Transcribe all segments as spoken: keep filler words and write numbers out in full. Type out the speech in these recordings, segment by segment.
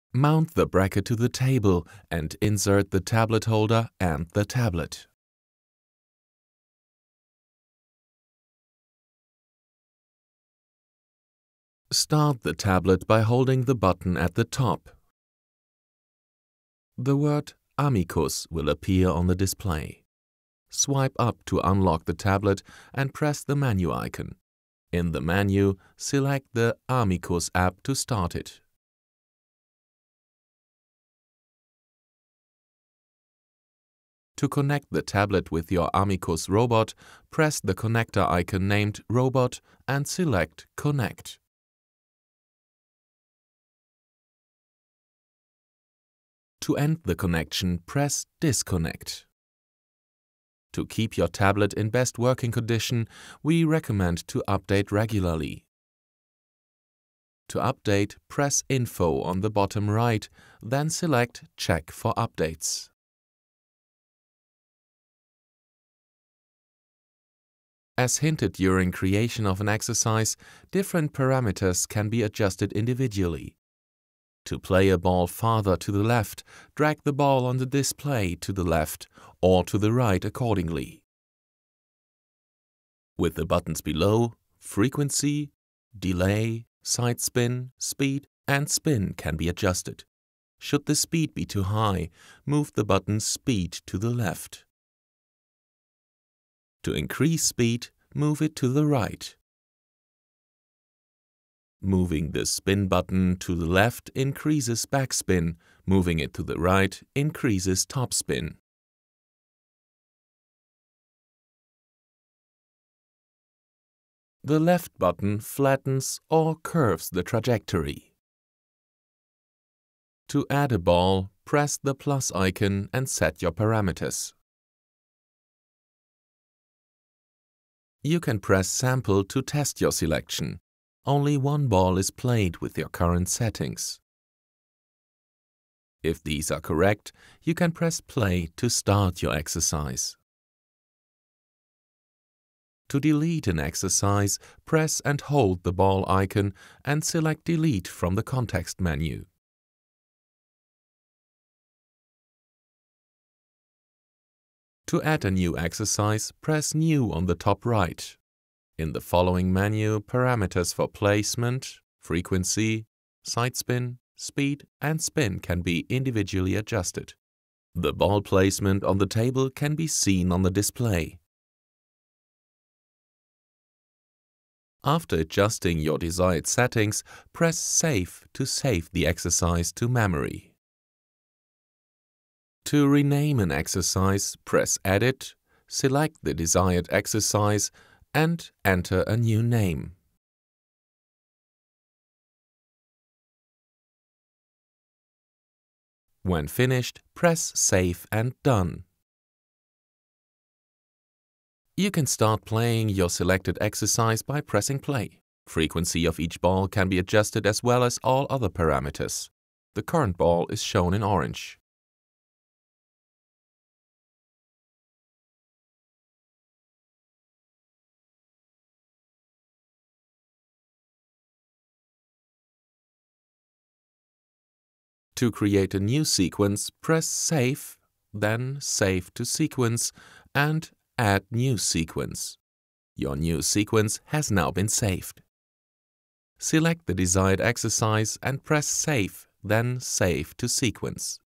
Mount the bracket to the table and insert the tablet holder and the tablet. Start the tablet by holding the button at the top. The word Amicus will appear on the display. Swipe up to unlock the tablet and press the menu icon. In the menu, select the Amicus app to start it. To connect the tablet with your Amicus robot, press the connector icon named Robot and select Connect. To end the connection, press Disconnect. To keep your tablet in best working condition, we recommend to update regularly. To update, press Info on the bottom right, then select Check for updates. As hinted during creation of an exercise, different parameters can be adjusted individually. To play a ball farther to the left, drag the ball on the display to the left or to the right accordingly. With the buttons below, frequency, delay, side spin, speed and spin can be adjusted. Should the speed be too high, move the button speed to the left. To increase speed, move it to the right. Moving the spin button to the left increases backspin, moving it to the right increases topspin. The left button flattens or curves the trajectory. To add a ball, press the plus icon and set your parameters. You can press Sample to test your selection. Only one ball is played with your current settings. If these are correct, you can press Play to start your exercise. To delete an exercise, press and hold the ball icon and select Delete from the context menu. To add a new exercise, press New on the top right. In the following menu, parameters for placement, frequency, side spin, speed and spin can be individually adjusted. The ball placement on the table can be seen on the display. After adjusting your desired settings, press Save to save the exercise to memory. To rename an exercise, press Edit, select the desired exercise and enter a new name. When finished, press Save and Done. You can start playing your selected exercise by pressing play. Frequency of each ball can be adjusted as well as all other parameters. The current ball is shown in orange. To create a new sequence, press Save, then Save to Sequence and Add New Sequence. Your new sequence has now been saved. Select the desired exercise and press Save, then Save to Sequence.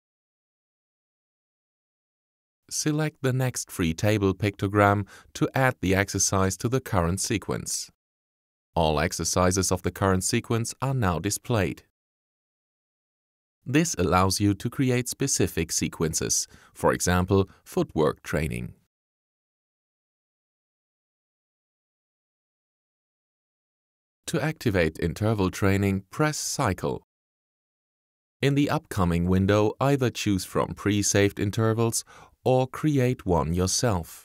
Select the next free table pictogram to add the exercise to the current sequence. All exercises of the current sequence are now displayed. This allows you to create specific sequences, for example, footwork training. To activate interval training, press Cycle. In the upcoming window, either choose from pre-saved intervals or create one yourself.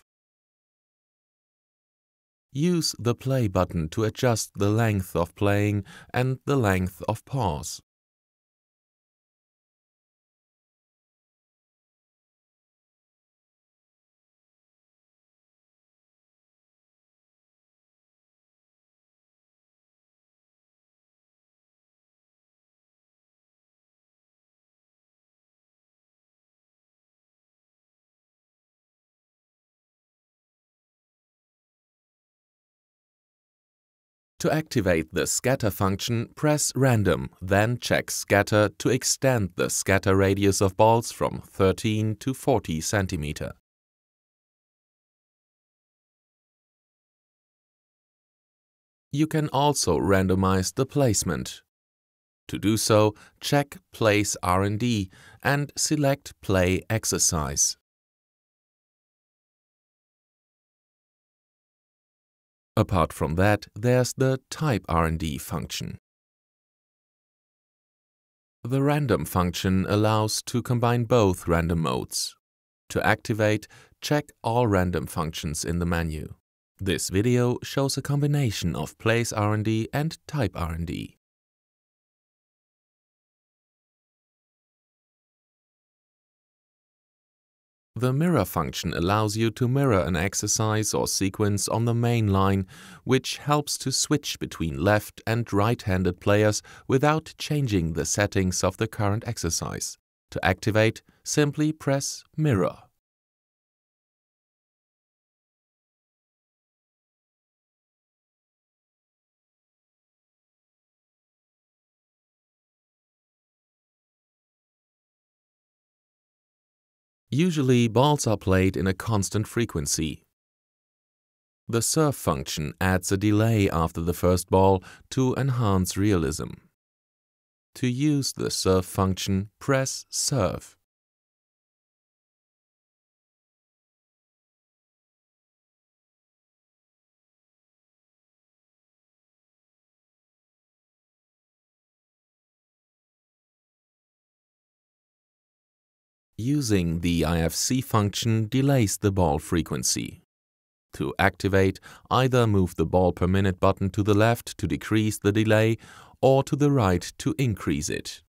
Use the play button to adjust the length of playing and the length of pause. To activate the scatter function, press Random, then check Scatter to extend the scatter radius of balls from thirteen to forty centimeters. You can also randomize the placement. To do so, check Place R and D and select Play Exercise. Apart from that, there's the Type R and D function. The Random function allows to combine both random modes. To activate, check all random functions in the menu. This video shows a combination of Place R and D and Type R and D. The Mirror function allows you to mirror an exercise or sequence on the main line, which helps to switch between left and right-handed players without changing the settings of the current exercise. To activate, simply press Mirror. Usually, balls are played in a constant frequency. The Serve function adds a delay after the first ball to enhance realism. To use the Serve function, press Serve. Using the I F C function delays the ball frequency. To activate, either move the ball per minute button to the left to decrease the delay or to the right to increase it.